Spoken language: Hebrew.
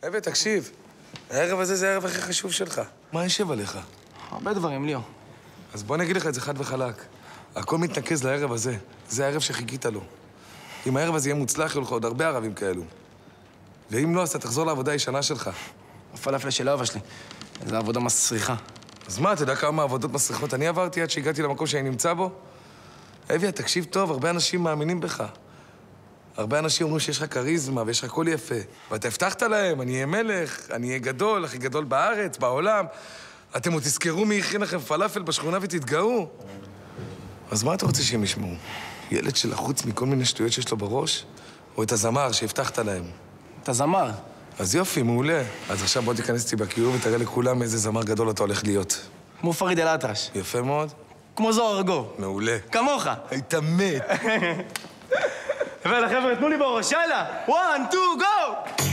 אבי, תקשיב. הערב הזה זה הערב הכי חשוב שלך. מה יושב עליך? הרבה דברים, ליאו. אז בוא נגיד לך את זה חד וחלק. הכל מתנקז לערב הזה. זה הערב שחיכית לו. אם הערב הזה יהיה מוצלח, יהיו לך עוד הרבה ערבים כאלו. ואם לא, אז אתה תחזור לעבודה הישנה שלך. הפלאפל של אבא שלי. זו עבודה מסריחה. אז מה, אתה יודע כמה עבודות מסריחות אני עברתי עד שהגעתי למקום שאני נמצא בו? אבי, תקשיב טוב, הרבה אנשים מאמינים בך. הרבה אנשים אומרים שיש לך כריזמה ויש לך קול יפה. ואתה הבטחת להם, אני אהיה מלך, אני אהיה גדול, הכי גדול בארץ, בעולם. אתם עוד תזכרו מי הכין לכם פלאפל בשכונה ותתגאו. אז מה אתה רוצה שהם ישמעו? ילד שלחוץ מכל מיני שטויות שיש לו בראש? או את הזמר שהבטחת להם? את הזמר. אז יופי, מעולה. אז עכשיו בוא תיכנס איתי בכיור ותראה לכולם איזה זמר גדול אתה הולך להיות. כמו פריד אל-אטרש. יפה מאוד. כמו זוהר ארגוב. מעולה. כמוך. היית מת. יאללה, חבר'ה, תנו לי בראש, יאללה! 1, 2, go!